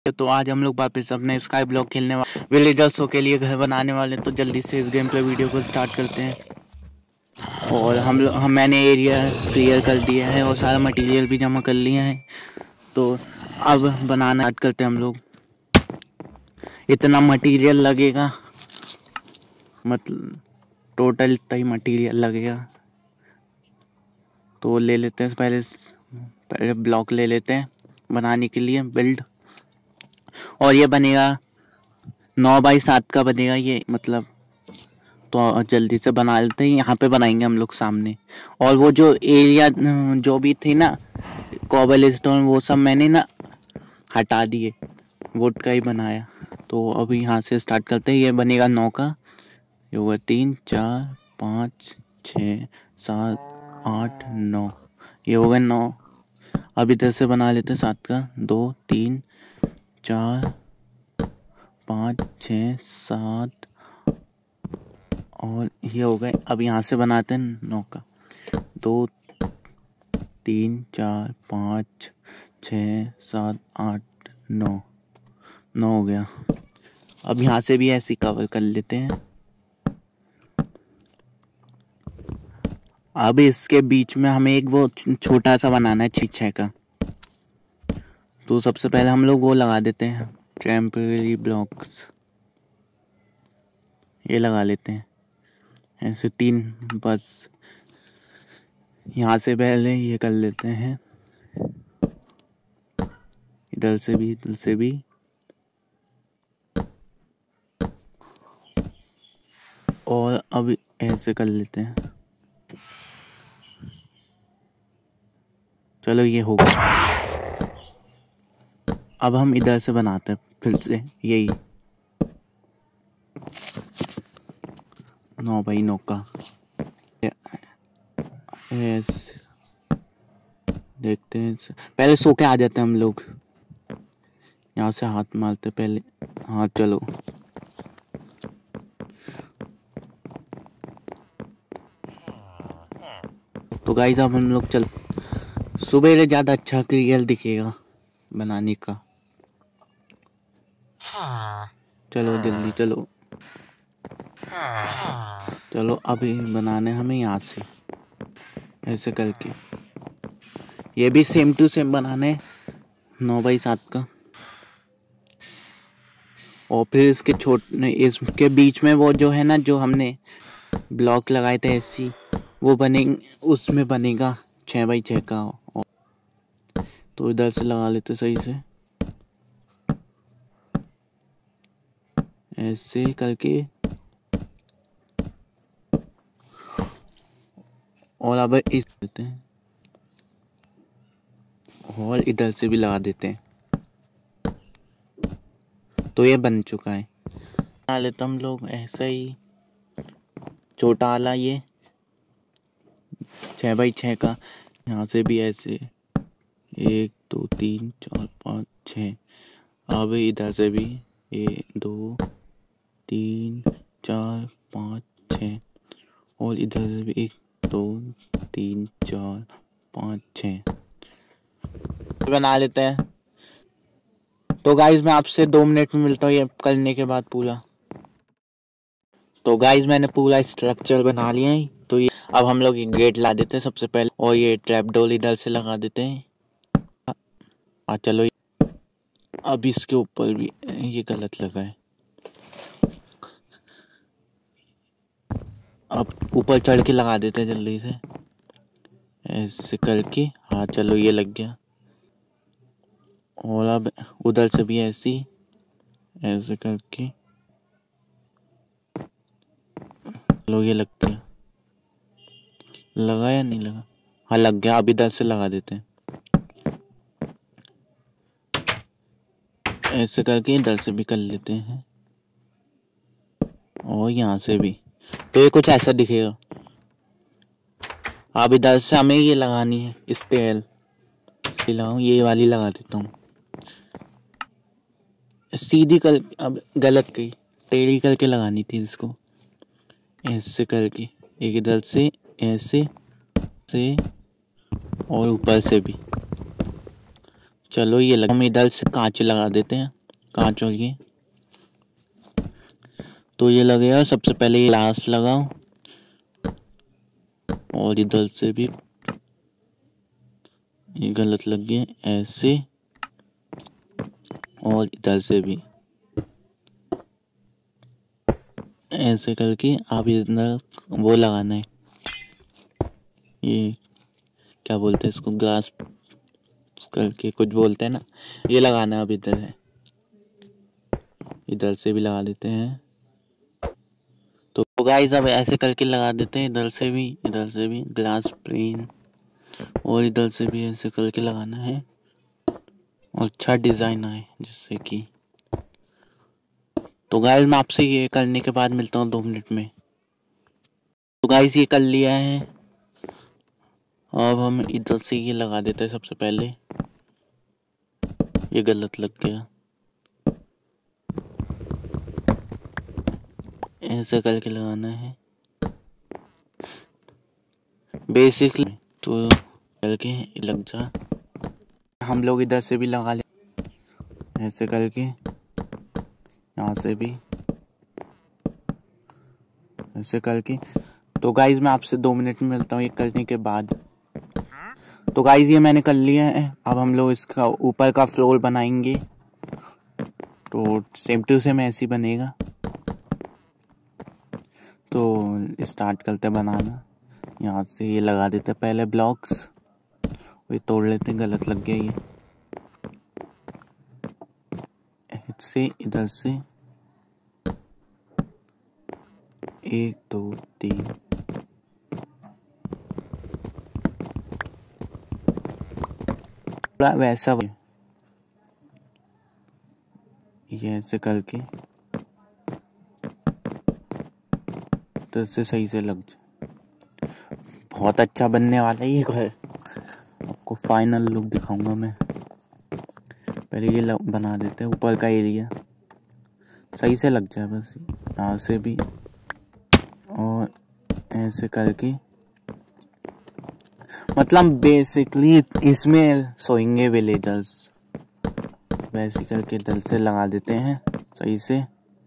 तो आज हम लोग वापस अपने स्काई ब्लॉक खेलने वाले विलेजर्सों के लिए घर बनाने वाले। तो जल्दी से इस गेम प्ले वीडियो को स्टार्ट करते हैं। और मैंने एरिया क्लियर कर दिया है और सारा मटेरियल भी जमा कर लिया है। तो अब बनाना स्टार्ट करते हैं हम लोग। इतना मटेरियल लगेगा, मतलब टोटल इतना ही मटेरियल लगेगा। तो ले लेते हैं, पहले ब्लॉक ले लेते हैं बनाने के लिए बिल्ड। और ये बनेगा 9x7 का बनेगा ये, मतलब तो जल्दी से बना लेते हैं। यहाँ पे बनाएंगे हम लोग सामने। और वो जो एरिया जो भी थी ना कॉबल स्टोन, वो सब मैंने ना हटा दिए, वुड का ही बनाया। तो अभी यहाँ से स्टार्ट करते हैं। ये बनेगा 9 का। ये होगा 3 4 5 6 7 8 9। ये हो गया 9। अब इधर से बना लेते हैं 7 का। 2 3 4 5 6 7 और ये हो गए। अब यहाँ से बनाते हैं 9 का। 2 3 4 5 6 7 8 9 9 हो गया। अब यहाँ से भी ऐसे कवर कर लेते हैं। अब इसके बीच में हमें एक वो छोटा सा बनाना है 6x6 का। तो सबसे पहले हम लोग वो लगा देते हैं टेम्परेरी ब्लॉक्स। ये लगा लेते हैं ऐसे 3 बस। यहाँ से पहले ये कर लेते हैं, इधर से भी इधर से भी। और अब ऐसे कर लेते हैं। चलो ये हो गया। अब हम इधर से बनाते हैं फिर से यही 9x9 का। देखते हैं, पहले सो के आ जाते हैं हम लोग। यहाँ से हाथ मारते पहले। हाँ चलो। तो गाइस अब हम लोग चल, सुबह ज़्यादा अच्छा क्लियर दिखेगा बनाने का। चलो जल्दी चलो। चलो अभी बनाने हमें यहाँ से ऐसे करके। ये भी सेम टू सेम बनाने 9x7 का। और फिर इसके बीच में वो जो है ना, जो हमने ब्लॉक लगाए थे ऐसी, वो बनेंगे, उसमें बनेगा 6x6 का। तो इधर से लगा लेते सही से ऐसे करके। और अब इस देते हैं और इधर से भी लगा देते हैं। तो ये बन चुका है। बना लेते हम लोग ऐसा ही छोटा वाला ये 6x6 का। यहाँ से भी ऐसे 1 2 3 4 5 6। अब इधर से भी 1 2 3 4 5 6। और इधर से भी 1 2 3 4 5 6 बना लेते हैं। तो गाइज मैं आपसे 2 मिनट में मिलता हूँ ये करने के बाद पूरा। तो गाइज मैंने पूरा स्ट्रक्चर बना लिया है। तो ये अब हम लोग एक गेट ला देते हैं सबसे पहले। और ये ट्रैप डोर इधर से लगा देते हैं। चलो अब इसके ऊपर भी ये गलत लगा है। अब ऊपर चढ़ के लगा देते हैं जल्दी से ऐसे करके। हाँ चलो ये लग गया। और अब उधर से भी ऐसे करके चलो ये लग गया। लगा या नहीं लगा? हाँ लग गया। अब इधर से लगा देते हैं ऐसे करके। इधर से भी कर लेते हैं और यहाँ से भी। तो ये कुछ ऐसा दिखेगा। अब इधर से हमें ये लगानी है स्टेल। लगाऊं, ये वाली लगा देता हूँ सीधी कर। अब गलत कही, टेढ़ी करके लगानी थी इसको ऐसे करके। एक इधर से ऐसे से और ऊपर से भी। चलो ये लगा, हम इधर से कांच लगा देते हैं, कांच। और ये तो ये लगेगा। सबसे पहले ये ग्लास लगाओ और इधर से भी ये गलत लग गया, ऐसे। और इधर से भी ऐसे करके आप इधर वो लगाना है, ये क्या बोलते हैं इसको, ग्लास करके कुछ बोलते हैं ना, ये लगाना है। अब इधर है, इधर से भी लगा देते हैं। तो गाइस अब ऐसे करके लगा देते हैं, इधर से भी ग्लास प्लेन, और इधर से भी ऐसे करके लगाना है और अच्छा डिज़ाइन आए जिससे कि। तो गाइस मैं आपसे ये करने के बाद मिलता हूँ 2 मिनट में। तो गाइस ये कर लिया है। अब हम इधर से ये लगा देते हैं। सबसे पहले ये गलत लग गया, ऐसे करके लगाना है बेसिकली। तो करके लग जा, हम लोग इधर से भी लगा ले, ऐसे करके यहाँ से भी ऐसे करके। तो गाइस मैं आपसे 2 मिनट में मिलता हूँ ये करने के बाद। तो गाइस ये मैंने कर लिया है। अब हम लोग इसका ऊपर का फ्लोर बनाएंगे। तो सेम टू सेम ऐसे ही बनेगा। तो स्टार्ट करते हैं बनाना। यहाँ से ये लगा देते हैं पहले ब्लॉक्स, ये तोड़ लेते हैं, गलत लग गया ये। से इधर से 1 2 3 वैसा ये ऐसे करके तो इससे सही से लग जाए। बहुत अच्छा बनने वाला है ये घर। आपको फाइनल लुक दिखाऊंगा मैं। पहले ये बना देते हैं ऊपर का एरिया, सही से लग जाए बस। यहाँ से भी और ऐसे करके, मतलब बेसिकली इसमें सोएंगे विलेजर्स। वैसे करके इधर से लगा देते हैं सही से,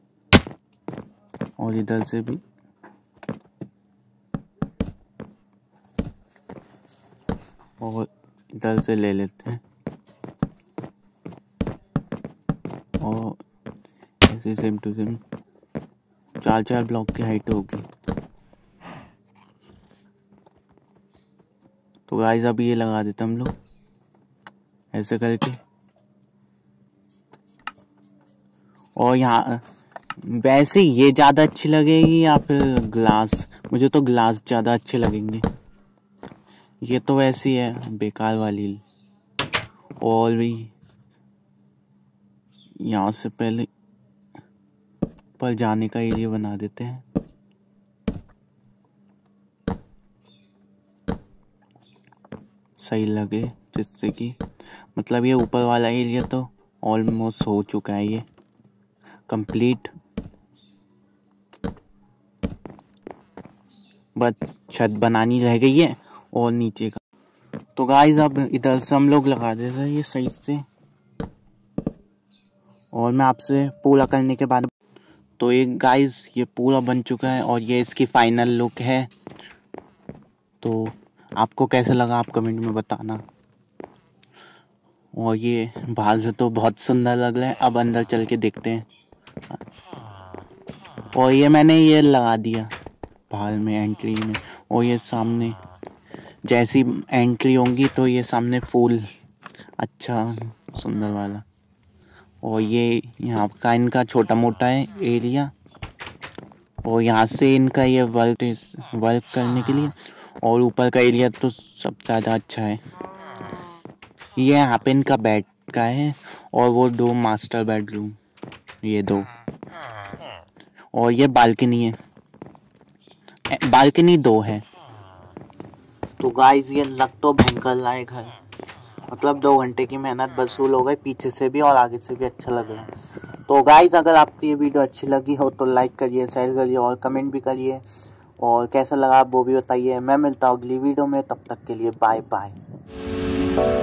और इधर से भी। और इधर से ले लेते हैं और ऐसे सेम टू सेम 4 ब्लॉक की हाइट होगी। तो गाइस अभी ये लगा देते हम लोग ऐसे करके। और यहाँ वैसे ये ज़्यादा अच्छी लगेगी या फिर ग्लास? मुझे तो ग्लास ज़्यादा अच्छे लगेंगे। ये तो वैसी है बेकार वाली। और भी यहाँ से पहले पर जाने का एरिया बना देते हैं। सही लगे जिससे कि, मतलब ये ऊपर वाला एरिया तो ऑलमोस्ट हो चुका है, ये कंप्लीट। बस छत बनानी रह गई है और नीचे का। तो गाइस अब इधर से हम लोग लगा देते हैं ये सही से। और मैं आपसे पूरा करने के बाद, तो ये गाइस ये पूरा बन चुका है और ये इसकी फाइनल लुक है। तो आपको कैसा लगा आप कमेंट में बताना। और ये बाहर से तो बहुत सुंदर लग रहा है। अब अंदर चल के देखते हैं। और ये मैंने ये लगा दिया बाहर में एंट्री में। और ये सामने जैसी एंट्री होंगी तो ये सामने फूल अच्छा सुंदर वाला। और ये यहाँ का इनका छोटा मोटा है एरिया। और यहाँ से इनका ये वर्क करने के लिए। और ऊपर का एरिया तो सब ज़्यादा अच्छा है। ये यहाँ पे इनका बेड का है और वो 2 मास्टर बेडरूम, ये 2। और ये बालकनी है, बालकनी 2 है। तो गाइस ये लग तो भयंकर रहा है घर। मतलब 2 घंटे की मेहनत वसूल हो गई, पीछे से भी और आगे से भी अच्छा लग रहा है। तो गाइस अगर आपको ये वीडियो अच्छी लगी हो तो लाइक करिए, शेयर करिए और कमेंट भी करिए। और कैसा लगा आप वो भी बताइए। मैं मिलता हूँ अगली वीडियो में, तब तक के लिए बाय बाय।